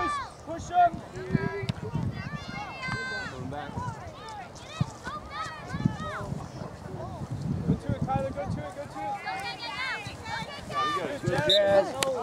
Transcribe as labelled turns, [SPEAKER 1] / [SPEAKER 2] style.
[SPEAKER 1] boys. Push them.
[SPEAKER 2] Going back.
[SPEAKER 1] Go to it, Tyler. Go to it. Go to it.
[SPEAKER 2] There you go.
[SPEAKER 1] Good, Jazz.